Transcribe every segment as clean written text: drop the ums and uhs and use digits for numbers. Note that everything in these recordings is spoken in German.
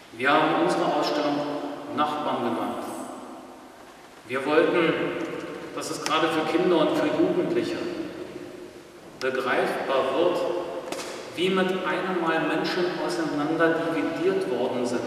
Wir haben unsere Ausstellung Nachbarn genannt. Wir wollten, dass es gerade für Kinder und für Jugendliche begreifbar wird, wie mit einem Mal Menschen auseinander dividiert worden sind,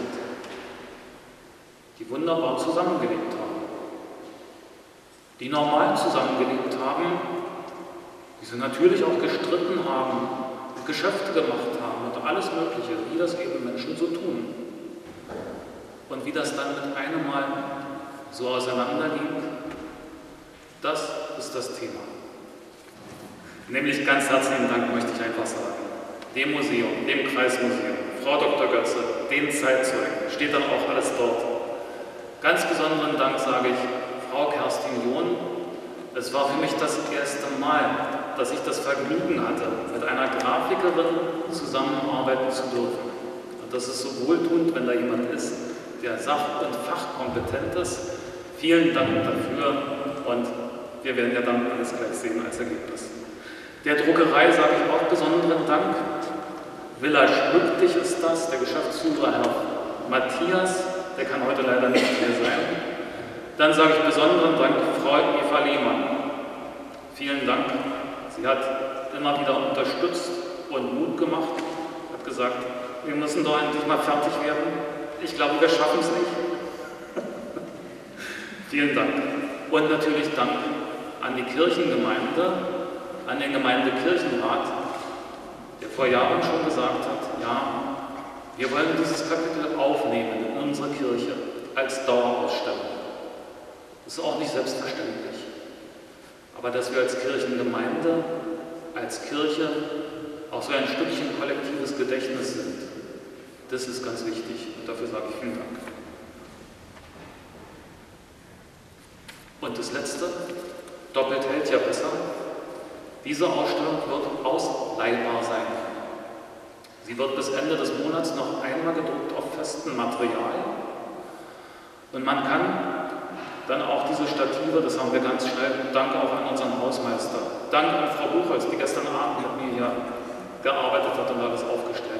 die wunderbar zusammengelebt haben, die normal zusammengelebt haben, die sie natürlich auch gestritten haben und Geschäfte gemacht haben und alles Mögliche, wie das eben Menschen so tun. Und wie das dann mit einem Mal so auseinandergeht, das ist das Thema. Nämlich ganz herzlichen Dank möchte ich einfach sagen. Dem Museum, dem Kreismuseum, Frau Dr. Götze, den Zeitzeugen, steht dann auch alles dort. Ganz besonderen Dank sage ich Frau Kerstin John. Es war für mich das erste Mal, dass ich das Vergnügen hatte, mit einer Grafikerin zusammenarbeiten zu dürfen. Und das ist so wohltuend, wenn da jemand ist, der sach- und fachkompetent ist. Vielen Dank dafür und wir werden ja dann alles gleich sehen als Ergebnis. Der Druckerei sage ich auch besonderen Dank. Villa Schmück dich ist das, der Geschäftsführer Herr Matthias, der kann heute leider nicht hier sein. Dann sage ich besonderen Dank Frau Eva Lehmann. Vielen Dank. Sie hat immer wieder unterstützt und Mut gemacht, hat gesagt, wir müssen doch endlich mal fertig werden. Ich glaube, wir schaffen es nicht. Vielen Dank. Und natürlich Dank an die Kirchengemeinde, an den Gemeindekirchenrat, der vor Jahren schon gesagt hat, ja, wir wollen dieses Kapitel aufnehmen in unsere Kirche als Dauerausstellung. Das ist auch nicht selbstverständlich. Aber dass wir als Kirchengemeinde, als Kirche auch so ein Stückchen kollektives Gedächtnis sind, das ist ganz wichtig und dafür sage ich vielen Dank. Und das Letzte, doppelt hält ja besser. Diese Ausstellung wird ausleihbar sein. Sie wird bis Ende des Monats noch einmal gedruckt auf festem Material. Und man kann dann auch diese Stative, das haben wir ganz schnell, danke auch an unseren Hausmeister, danke an Frau Buchholz, die gestern Abend mit mir hier gearbeitet hat und alles aufgestellt